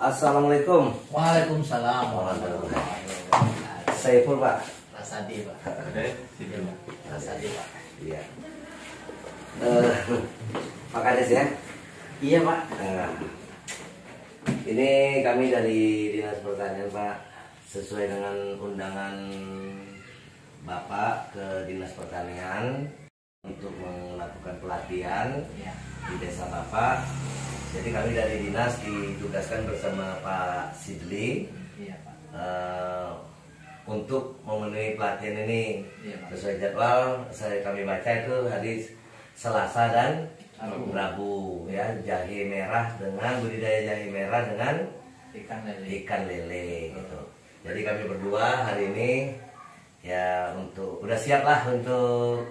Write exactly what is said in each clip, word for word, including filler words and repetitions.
Assalamualaikum. Waalaikumsalam. Saiful Pak. Rasadi Pak. Rasadi Pak. Iya. Uh, Pak Kades ya. Iya Pak. Nah, ini kami dari Dinas Pertanian Pak, sesuai dengan undangan Bapak ke Dinas Pertanian untuk melakukan pelatihan Ya. di desa Bapak. Jadi kami dari dinas ditugaskan bersama Pak Sidli Iya Pak. uh, untuk memenuhi pelatihan ini. Iya, Pak. Sesuai jadwal saya kami baca itu hari Selasa dan Rabu. Rabu ya, jahe merah dengan budidaya jahe merah dengan Ikan lele. ikan lele gitu. Jadi kami berdua hari ini ya untuk udah siap lah untuk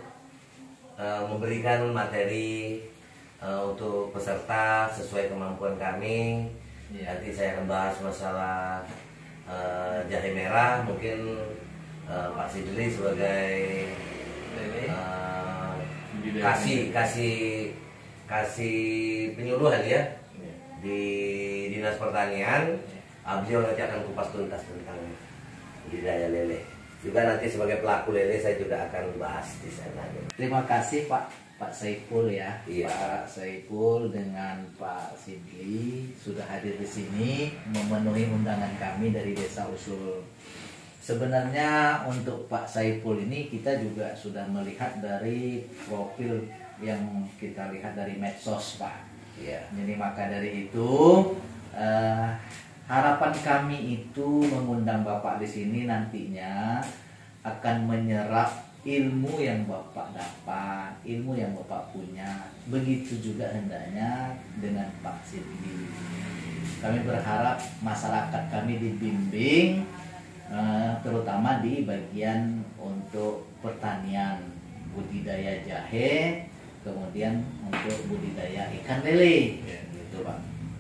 uh, memberikan materi uh, untuk peserta sesuai kemampuan kami. Iya. Nanti saya akan bahas masalah uh, jahe merah, mungkin uh, Pak Sidli sebagai Lele. uh, kasih kasih kasih penyuluhan ya di Dinas Pertanian. Uh, beliau nanti akan kupas tuntas tentang budidaya lele. Juga nanti sebagai pelaku lele saya juga akan bahas di sana. Terima kasih Pak Pak Saiful ya. Iya. Pak Saiful dengan Pak Sidli sudah hadir di sini memenuhi undangan kami dari Desa Usul. Sebenarnya untuk Pak Saiful ini kita juga sudah melihat dari profil yang kita lihat dari medsos Pak. Iya. Jadi maka dari itu eh, harapan kami itu mengundang Bapak di sini nantinya akan menyerap ilmu yang Bapak dapat, ilmu yang Bapak punya. Begitu juga hendaknya dengan Pak Sidli. Kami berharap masyarakat kami dibimbing eh, terutama di bagian untuk pertanian, budidaya jahe, kemudian untuk budidaya ikan lele, gitu Pak.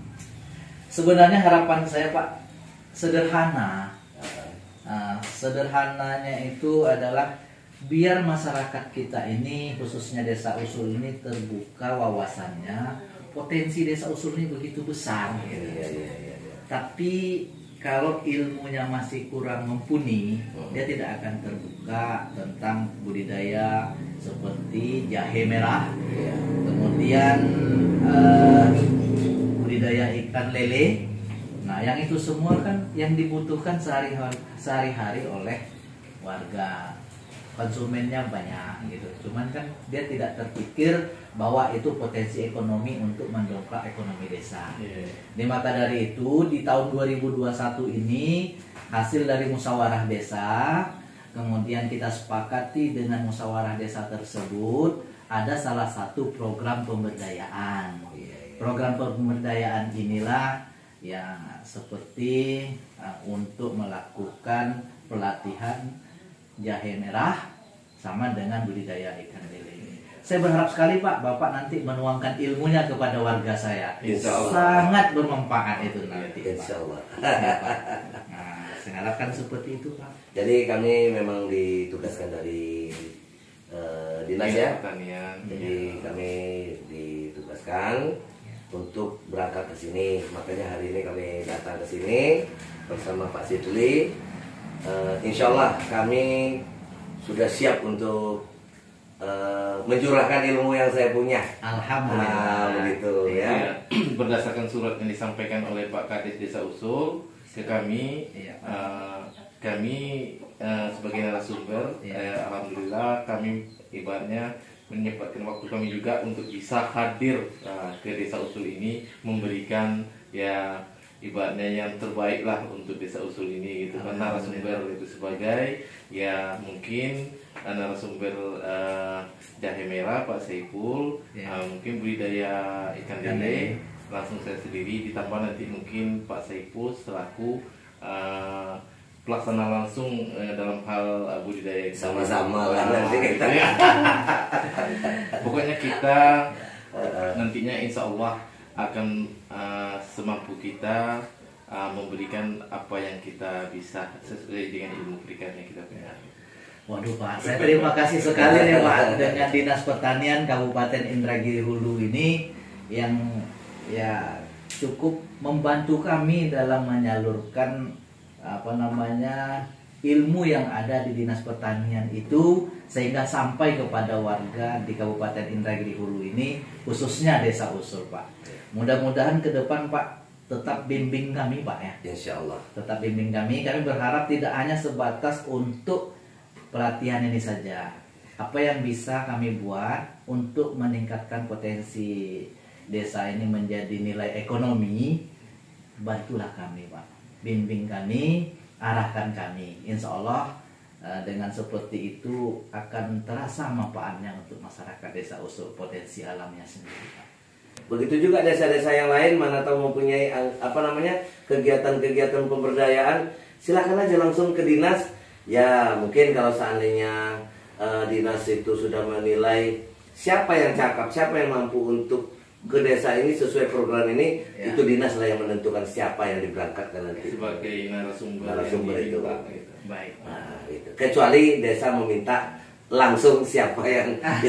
Sebenarnya harapan saya Pak sederhana. Nah, sederhananya itu adalah biar masyarakat kita ini, khususnya Desa Usul ini terbuka wawasannya. Potensi Desa Usul ini begitu besar. Gitu. Iya, iya, iya, iya. Tapi kalau ilmunya masih kurang mumpuni, dia tidak akan terbuka tentang budidaya seperti jahe merah, Iya. kemudian eh, budidaya ikan lele. Nah, yang itu semua kan yang dibutuhkan sehari-hari sehari-hari oleh warga. Konsumennya banyak gitu. Cuman kan dia tidak terpikir bahwa itu potensi ekonomi untuk mendongkrak ekonomi desa. Iya. Di maka dari itu di tahun dua ribu dua puluh satu ini hasil dari musyawarah desa, kemudian kita sepakati dengan musyawarah desa tersebut ada salah satu program pemberdayaan. Program pemberdayaan inilah yang seperti uh, untuk melakukan pelatihan jahe merah sama dengan budidaya ikan lele. Saya berharap sekali Pak, Bapak nanti menuangkan ilmunya kepada warga saya. Insya Allah. Sangat bermanfaat itu nanti. Insya Pak. Allah. Ya, Pak. Nah, saya harapkan seperti itu Pak. Jadi kami memang ditugaskan dari uh, dinas ya. Pertanian. Jadi kami ditugaskan untuk berangkat ke sini. Makanya hari ini kami datang ke sini bersama Pak Sidli. Uh, insya Allah kami sudah siap untuk uh, mencurahkan ilmu yang saya punya. Alhamdulillah. Ah, begitu ya. Ya, berdasarkan surat yang disampaikan oleh Pak Kades Desa Usul ke kami, Iya, Pak. eh, kami eh, sebagai narasumber, Iya. eh, alhamdulillah kami ibaratnya menyempatkan waktu kami juga untuk bisa hadir eh, ke Desa Usul ini memberikan ya ibaratnya yang terbaik lah untuk Desa Usul ini gitu kan. Narasumber itu sebagai ya mungkin uh, narasumber uh, jahe merah Pak Saiful, Ya. uh, mungkin budidaya ikan Ikan lele lele. langsung saya sendiri, ditambah nanti mungkin Pak Saiful selaku uh, pelaksana langsung uh, dalam hal uh, budidaya ikan lele. Sama-sama lah Ah, nanti kita. gitu ya. Pokoknya kita nantinya insya Allah akan uh, semampu kita uh, memberikan apa yang kita bisa sesuai dengan ilmu berikan yang kita punya. Waduh Pak, saya terima kasih sekali nih Pak dengan Dinas Pertanian Kabupaten Indragiri Hulu ini yang ya cukup membantu kami dalam menyalurkan apa namanya ilmu yang ada di Dinas Pertanian itu, sehingga sampai kepada warga di Kabupaten Indragiri Hulu ini, khususnya Desa Usul, Pak. Mudah-mudahan ke depan, Pak, tetap bimbing kami, Pak, ya. Insya Allah. Tetap bimbing kami. Kami berharap tidak hanya sebatas untuk pelatihan ini saja. Apa yang bisa kami buat untuk meningkatkan potensi desa ini menjadi nilai ekonomi, bantulah kami, Pak. Bimbing kami, arahkan kami. Insya Allah dengan seperti itu akan terasa manfaatnya untuk masyarakat Desa Usul, potensi alamnya sendiri, Pak. Begitu juga desa-desa yang lain, mana tahu mempunyai apa namanya kegiatan-kegiatan pemberdayaan, silakan aja langsung ke dinas. Ya mungkin kalau seandainya uh, dinas itu sudah menilai siapa yang cakap, siapa yang mampu untuk ke desa ini sesuai program ini, ya. Itu dinas lah yang menentukan siapa yang diberangkatkan nanti sebagai narasumber, narasumber itu. Gitu. Baik. Nah, gitu. Kecuali desa meminta langsung siapa yang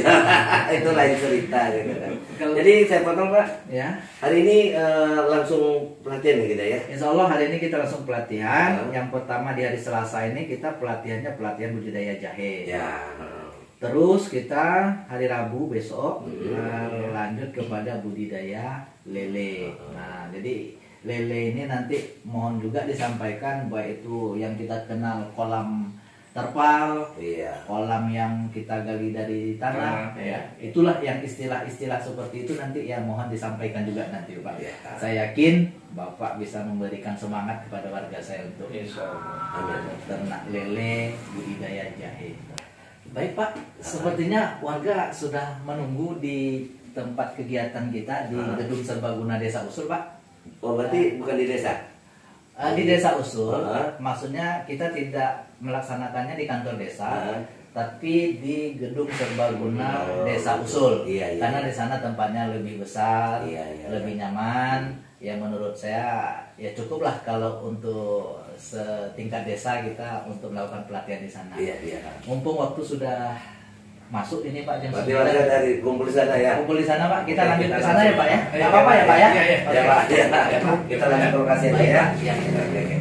ya, itu lain cerita gitu kan. Jadi saya potong, Pak. Ya. Hari ini uh, langsung pelatihan ya kita ya. Insya Allah hari ini kita langsung pelatihan. Ya. Yang pertama di hari Selasa ini kita pelatihannya pelatihan budidaya jahe. Ya. Terus kita hari Rabu besok hmm. uh, lanjut kepada budidaya lele. Nah, jadi lele ini nanti mohon juga disampaikan baik itu yang kita kenal kolam terpal, iya. kolam yang kita gali dari tanah, ah, ya. Itulah yang istilah-istilah seperti itu nanti yang mohon disampaikan juga nanti, Pak. Ya. Saya yakin Bapak bisa memberikan semangat kepada warga saya untuk Insya Allah. Amin. ternak lele, budidaya jahe. Baik, Pak, sepertinya warga sudah menunggu di tempat kegiatan kita di ah. Gedung Serbaguna Desa Usul, Pak. Oh berarti bukan di desa? Uh, di Desa Usul, uh. maksudnya kita tidak melaksanakannya di kantor desa, uh. tapi di Gedung Serbaguna oh. Desa Usul. Iya, iya. Karena di sana tempatnya lebih besar, iya, iya, lebih iya. nyaman. Ya menurut saya ya cukuplah kalau untuk setingkat desa kita untuk melakukan pelatihan di sana. Iya, iya. Mumpung waktu sudah masuk ini, Pak, jam Berarti sembilan. warga dari kumpul di sana ya. Kumpul di sana, Pak. Kita Oke, lanjut kita ke sana ya, langsung. Pak, ya. Iya, Enggak apa-apa ya, Pak, ya. iya, iya. Ya Pak, ya, Pak. Kita lanjut ke lokasi aja Baik, ya. Pak. Iya. Oke, oke.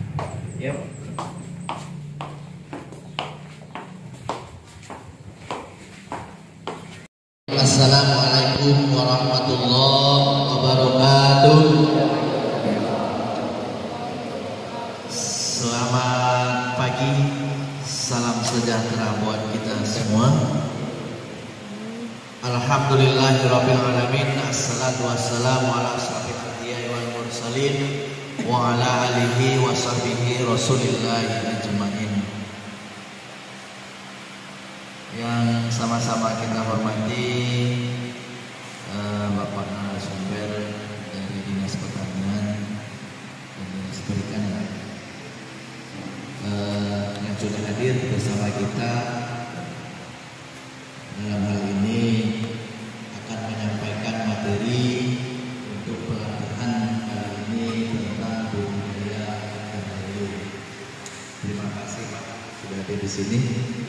Ya. Assalamualaikum warahmatullahi wabarakatuh. Selamat pagi, salam sejahtera buat kita semua. Alhamdulillahirabbil alamin, assalatu wassalamu ala asyrafil anbiya'i wal mursalin wa ala alihi wa sahbihi rasulillahi ajmain. Yang sama-sama kita hormati uh, Bapak narasumber dari Dinas Pertanian dan Dinas Perikanan uh, yang sudah hadir bersama kita dalam hal ini akan menyampaikan materi untuk pelatihan kali ini tentang budidaya jahe. Terima kasih Pak sudah hadir di sini.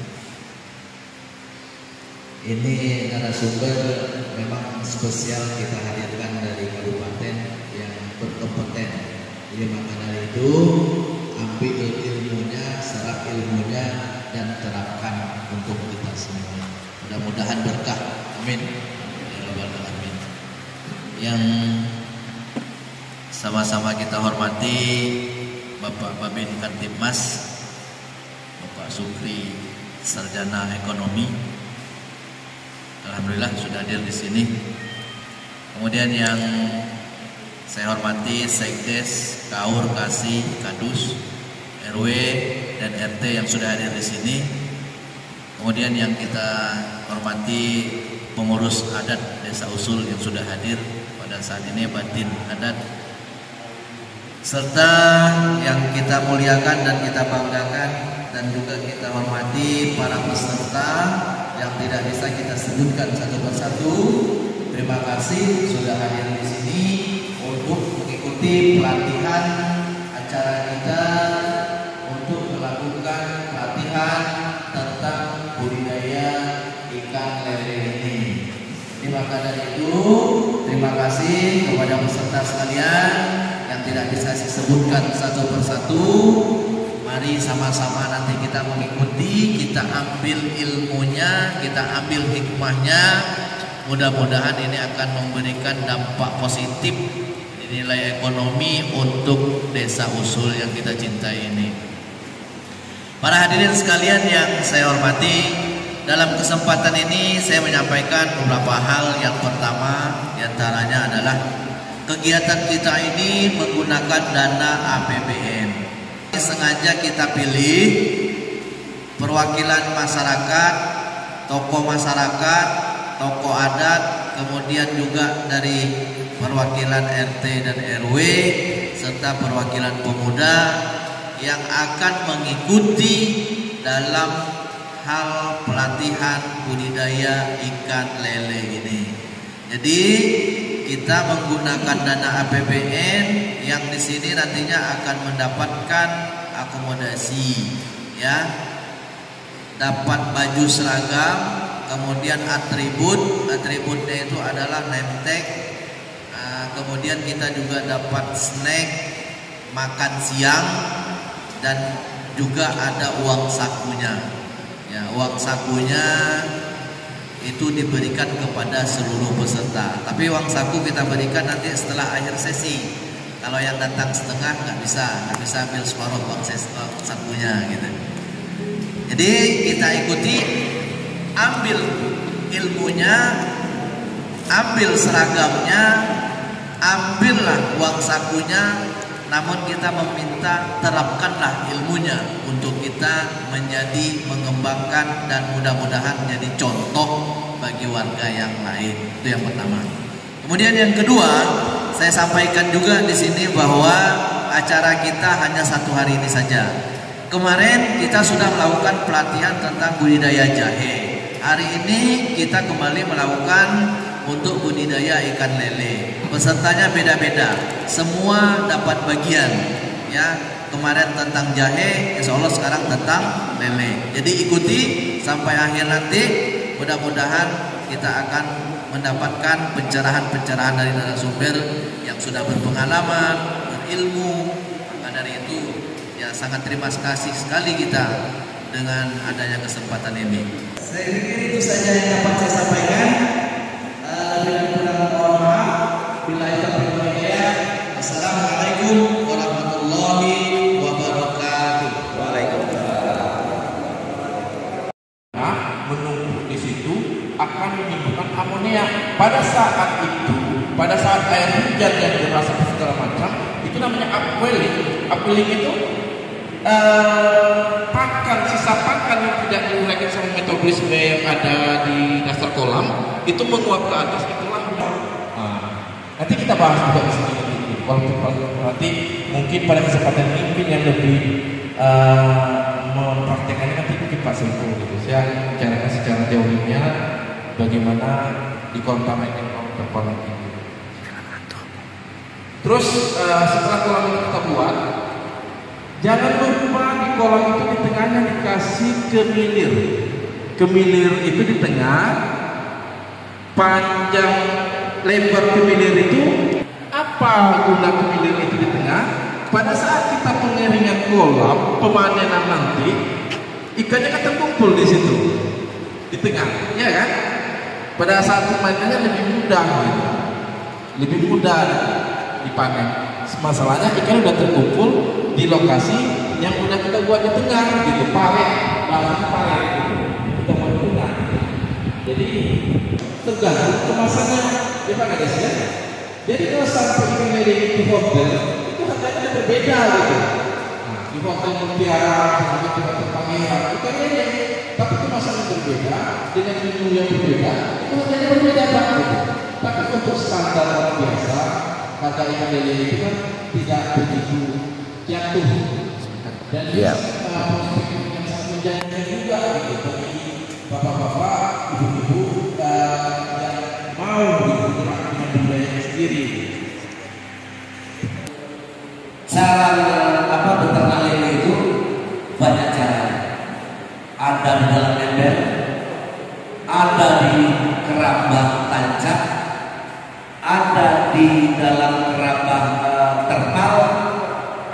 Ini narasumber memang spesial kita hadirkan dari kabupaten yang berkompeten. Jadi maka dari itu ambil ilmunya, serap ilmunya dan terapkan untuk kita semua. Mudah-mudahan berkah. Amin. Ya Rabbal Alamin. Yang sama-sama kita hormati Bapak Babin Kantipmas, Bapak Sukri Sarjana Ekonomi. Alhamdulillah sudah hadir di sini. Kemudian yang saya hormati Sekdes, Kaur, Kasih, Kadus, R W dan R T yang sudah hadir di sini. Kemudian yang kita hormati pengurus adat Desa Usul yang sudah hadir pada saat ini, batin adat, serta yang kita muliakan dan kita banggakan dan juga kita hormati para peserta yang tidak bisa kita sebutkan satu persatu. Terima kasih sudah hadir di sini untuk mengikuti pelatihan acara kita untuk melakukan pelatihan tentang budidaya ikan lele ini. Jadi maka dari itu terima kasih kepada peserta sekalian. sebutkan satu persatu. Mari sama-sama nanti kita mengikuti, kita ambil ilmunya, kita ambil hikmahnya. Mudah-mudahan ini akan memberikan dampak positif nilai ekonomi untuk desa usul yang kita cintai ini. Para hadirin sekalian yang saya hormati, dalam kesempatan ini saya menyampaikan beberapa hal. Yang pertama diantaranya adalah kegiatan kita ini menggunakan dana A P B N. Sengaja kita pilih perwakilan masyarakat, tokoh masyarakat, tokoh adat, kemudian juga dari perwakilan R T dan R W serta perwakilan pemuda yang akan mengikuti dalam hal pelatihan budidaya ikan lele ini. Jadi kita menggunakan dana A P B N yang di sini nantinya akan mendapatkan akomodasi, ya, dapat baju seragam, kemudian atribut, atributnya itu adalah name tag, uh, kemudian kita juga dapat snack, makan siang, dan juga ada uang sakunya. Ya, uang sakunya itu diberikan kepada seluruh peserta. Tapi uang saku kita berikan nanti setelah akhir sesi. Kalau yang datang setengah nggak bisa, nggak bisa ambil separuh uang sakunya gitu. Jadi kita ikuti, ambil ilmunya, ambil seragamnya, ambillah uang sakunya. Namun kita meminta terapkanlah ilmunya untuk kita menjadi mengembangkan dan mudah-mudahan menjadi contoh bagi warga yang lain. Itu yang pertama. Kemudian yang kedua, saya sampaikan juga di sini bahwa acara kita hanya satu hari ini saja. Kemarin kita sudah melakukan pelatihan tentang budidaya jahe. Hari ini kita kembali melakukan untuk budidaya ikan lele. Pesertanya beda-beda, semua dapat bagian. Ya, kemarin tentang jahe, insya Allah sekarang tentang lele. Jadi ikuti sampai akhir nanti. Mudah-mudahan kita akan mendapatkan pencerahan-pencerahan dari narasumber yang sudah berpengalaman, berilmu. Maka dari itu, ya sangat terima kasih sekali kita dengan adanya kesempatan ini. Saya pikir itu saja yang dapat saya sampaikan. Lebih kurang mohon maaf. Bila itu berhidayah. Assalamualaikum warahmatullahi wabarakatuh. Waalaikumsalam. Nah, menumpuk di situ akan menimbulkan amonia. Pada saat itu, pada saat air hujan yang deras segala macam, itu namanya upwelling. Upwelling itu uh, pakan, sisa pakan yang tidak diuraikan sama metabolisme yang ada di dasar kolam itu menguap ke atas, itulah. Nah, nanti kita bahas juga di sini. Kalau nanti mungkin pada kesempatan ini yang lebih uh, mempraktekannya nanti mungkin Pak Saiful gitu. Saya bicarakan secara teorinya bagaimana di kontaminasi kolam ini. Terus uh, setelah kolam itu kita buat, jangan lupa di kolam itu di tengahnya dikasih kemilir. Kemilir itu di tengah, panjang lebar kemilir itu. Apa guna kemilir itu di tengah? Pada saat kita pengeringan kolam, pemanenan nanti, ikannya kan terkumpul di situ, di tengah, ya kan? Pada saat pemanenannya lebih mudah, gitu. lebih mudah dipanen. Masalahnya ikan udah terkumpul di lokasi yang udah kita buat di tengah, gitu, paret, bahasa paret, gitu. Kita mau di tengah. Jadi tergantung kemasannya, gimana guys ya? Jadi kalau sampai ikan lele di hotel itu harganya berbeda gitu. Nah, di hotel mutiara, di hotel pangeran, ikan lele, tapi kemasannya berbeda dengan menu yang berbeda, itu harganya berbeda banget. Gitu. Tapi untuk standar biasa, harga ikan lele itu kan tidak begitu jatuh. Dan yeah. uh, yang sangat menjanjikan juga gitu bagi bapak-bapak, ibu-ibu uh, yang mau bergerak dengan budayanya sendiri. Cara apa beternak lele itu banyak cara. Ada di dalam ember, ada di kerambah tancap, ada di dalam kerambah uh, terpal,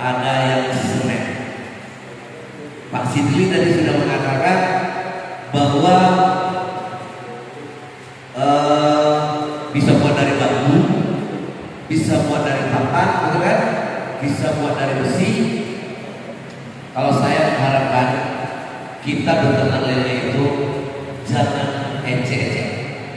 bisa buat dari papan, gitu kan? Bisa buat dari besi. Kalau saya mengharapkan kita beternak lele itu jangan ecek-ecek.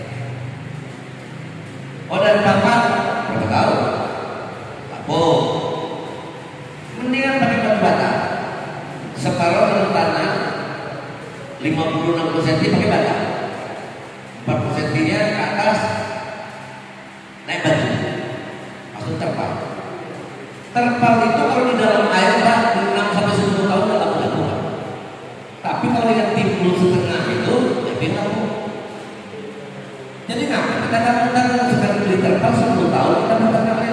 Oh dari papan, berapa tahu? Apa? Mendingan pakai batu bata. Separuh menurut tanah lima puluh enam puluh sentimeter pakai bata. empat puluh sentimeter ke atas naik batu. Maksud terpal. Terpal itu kalau di dalam air Pak enam sampai sepuluh tahun nggak akan kuat. Tapi kalau dengan timbul setengah itu lebih lama. Jadi ngapa kita kadang-kadang sekali beli terpal sepuluh tahun kita beternak